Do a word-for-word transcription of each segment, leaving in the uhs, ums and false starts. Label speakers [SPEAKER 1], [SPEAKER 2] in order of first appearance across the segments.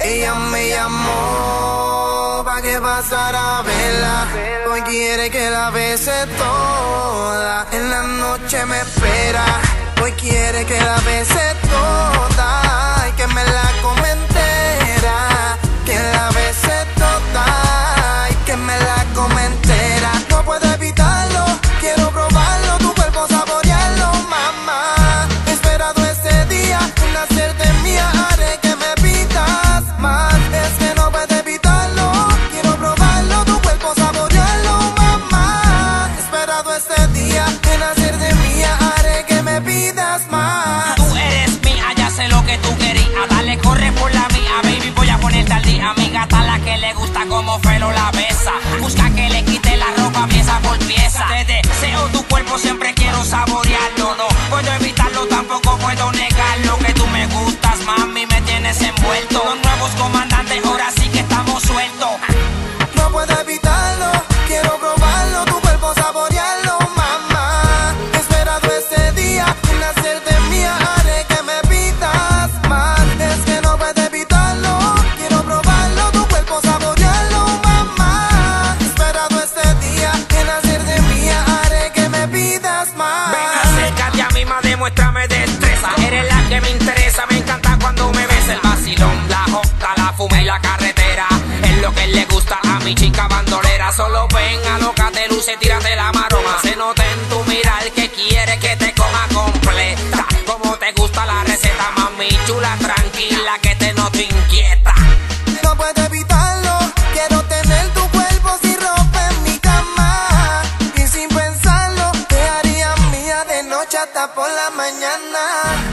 [SPEAKER 1] Ella me llamó pa' que pasara a verla. Hoy quiere que la bese toda. En la noche me espera. Hoy quiere que la bese toda. Y que me la come entera. Que la bese toda. Y que me la come entera. No puedo evitarlo, quiero probarlo. Tu cuerpo saborearlo, mamá. He esperado este día en hacerte mía. Haré que me pidas más. Es que no puedo evitarlo, quiero probarlo. Tu cuerpo saborearlo, mamá. He esperado este día en hacerte mía. Haré que me pidas más.
[SPEAKER 2] Tú eres mía, ya sé lo que tú querías. Dale, corre por la mía, baby, voy a ponerte al día. Mi gata la que le gusta como Felo la besa. Busca que le quite la ropa pieza por pieza. Te deseo tu cuerpo, siempre quiero saborearlo. No puedo evitarlo, tampoco puedo negarlo. Que tú me gustas, mami, me tienes envuelto. Los nuevos comandantes, ahora sí que estamos sueltos.
[SPEAKER 1] No puedo evitarlo, quiero probarlo. Tu cuerpo saborearlo, mamá. He esperado este día en hacerte mía. Haré que me pidas más. Es que no puedo evitarlo, quiero probarlo. Tu cuerpo saborearlo, mamá. He esperado este día en hacerte mía. Haré que me pidas más.
[SPEAKER 2] Ven, acércate a mí, más demuéstrame destreza. Eres la que me interesa, me encanta cuando me ves. El vacilón, la jota, la fuma y la carretera. Es lo que le gusta a mi chica bandolera. Solo ven, alócate, luce, tírate la maroma. Se nota en tu mirar que quiere que te coma completa. Como te gusta la receta, mami chula, tranquila, que te noto inquieta.
[SPEAKER 1] No puedo evitarlo, quiero tener tu cuerpo sin ropa en mi cama. Y sin pensarlo, te haría mía de noche hasta por la mañana.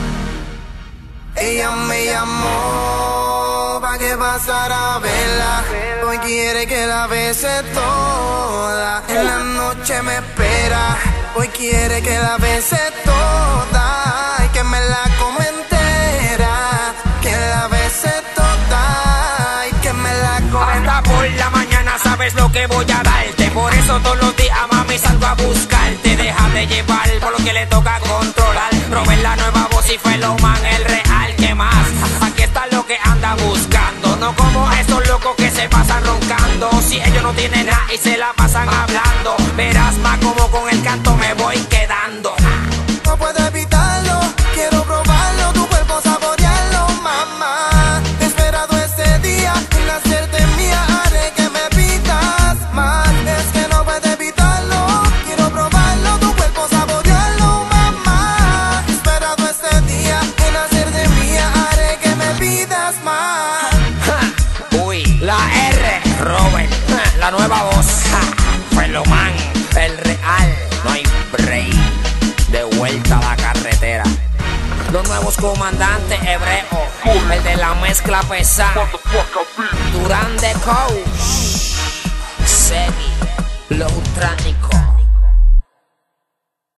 [SPEAKER 1] Ella me llamó pa' que pasara a verla. Hoy quiere que la bese toda. En la noche me espera. Hoy quiere que la bese toda. Y que me la come entera. Que la bese toda. Y que me la come
[SPEAKER 2] Hasta por la mañana sabes lo que voy a darte. Por eso todos los días, mami, salgo a buscarte. Déjate llevar por lo que le toca controlar. Robé la nueva voz y fue lo man el real. ¿Qué más? Aquí está lo que anda buscando. No como esos locos que se pasan roncando. Si ellos no tienen nada y se la pasan hablando. Verás más como con el canto me voy quedando.
[SPEAKER 1] No puedo evitarlo, quiero probarlo. Tu cuerpo saborearlo, mamá. He esperado este día en hacerte mía. Haré que me pidas más. Es que no puedo evitarlo, quiero probarlo. Tu cuerpo saborearlo, mamá. He esperado este día en hacerte mía. Haré que me pidas más.
[SPEAKER 2] Ja, uy, la R, Robert, ja, la nueva voz. Ja, fue lo man, el real. No hay break. De vuelta a la carretera. Los nuevos comandantes hebreos. El de la mezcla pesada. Durán de Coach. Segui. Los ultránicos.